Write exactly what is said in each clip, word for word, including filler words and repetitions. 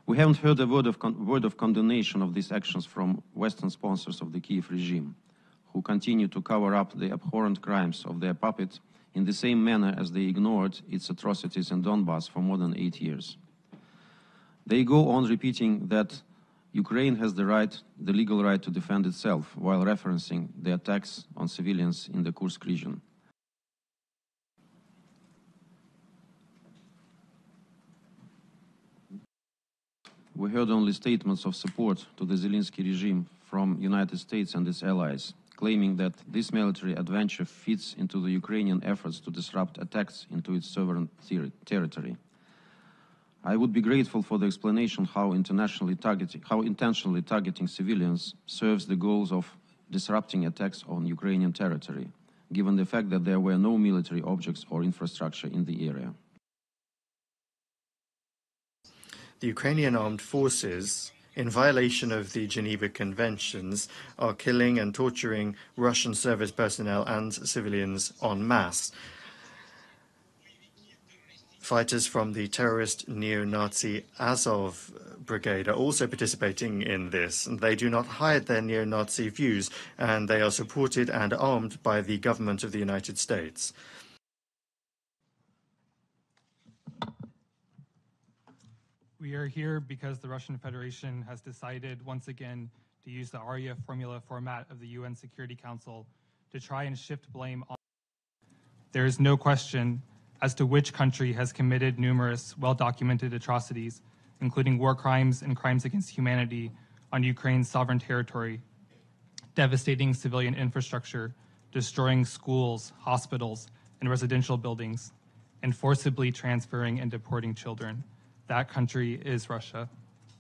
We haven't heard a word of, con word of condemnation of these actions from Western sponsors of the Kyiv regime, who continue to cover up the abhorrent crimes of their puppet in the same manner as they ignored its atrocities in Donbass for more than eight years. They go on repeating that Ukraine has the right, the legal right to defend itself, while referencing the attacks on civilians in the Kursk region. We heard only statements of support to the Zelensky regime from the United States and its allies, claiming that this military adventure fits into the Ukrainian efforts to disrupt attacks into its sovereign ter territory. I would be grateful for the explanation how internationally targeting, how intentionally targeting civilians serves the goals of disrupting attacks on Ukrainian territory, given the fact that there were no military objects or infrastructure in the area. The Ukrainian armed forces, in violation of the Geneva Conventions, are killing and torturing Russian service personnel and civilians en masse. Fighters from the terrorist neo-Nazi Azov brigade are also participating in this, and they do not hide their neo-Nazi views, and they are supported and armed by the government of the United States. We are here because the Russian Federation has decided once again to use the ARIA formula format of the U N Security Council to try and shift blame on. There is no question as to which country has committed numerous well-documented atrocities, including war crimes and crimes against humanity on Ukraine's sovereign territory, devastating civilian infrastructure, destroying schools, hospitals, and residential buildings, and forcibly transferring and deporting children. That country is Russia.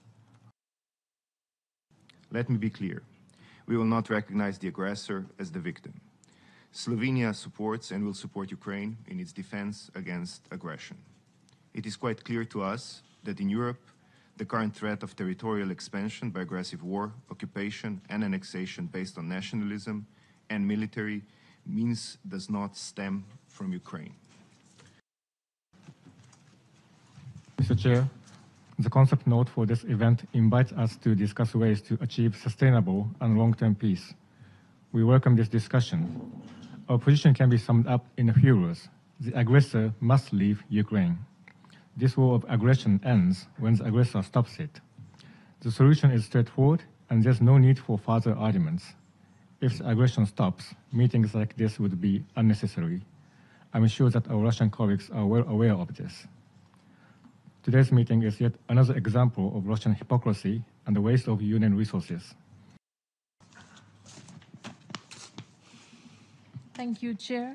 Let me be clear. We will not recognize the aggressor as the victim. Slovenia supports and will support Ukraine in its defense against aggression. It is quite clear to us that in Europe, the current threat of territorial expansion by aggressive war, occupation, and annexation based on nationalism and military means does not stem from Ukraine. Mister Chair, the concept note for this event invites us to discuss ways to achieve sustainable and long-term peace. We welcome this discussion. Our position can be summed up in a few words. The aggressor must leave Ukraine. This war of aggression ends when the aggressor stops it. The solution is straightforward, and there's no need for further arguments. If the aggression stops, meetings like this would be unnecessary. I'm sure that our Russian colleagues are well aware of this. Today's meeting is yet another example of Russian hypocrisy and the waste of U N resources. Thank you, Chair.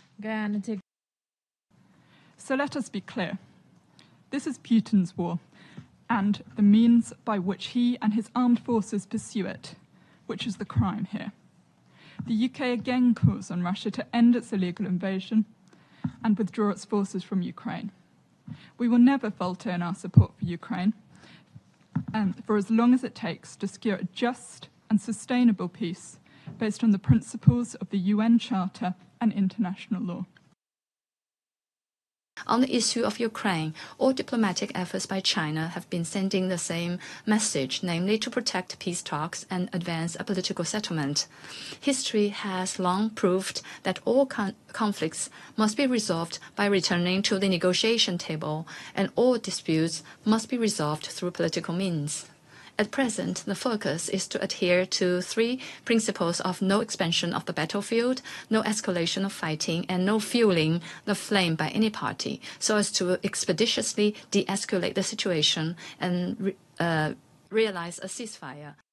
So let us be clear. This is Putin's war, and the means by which he and his armed forces pursue it, which is the crime here. The U K again calls on Russia to end its illegal invasion and withdraw its forces from Ukraine. We will never falter in our support for Ukraine, and for as long as it takes to secure a just and sustainable peace based on the principles of the U N Charter and international law. On the issue of Ukraine, all diplomatic efforts by China have been sending the same message, namely to protect peace talks and advance a political settlement. History has long proved that all con conflicts must be resolved by returning to the negotiation table, and all disputes must be resolved through political means. At present, the focus is to adhere to three principles of no expansion of the battlefield, no escalation of fighting, and no fueling the flame by any party, so as to expeditiously de-escalate the situation and re uh, realize a ceasefire.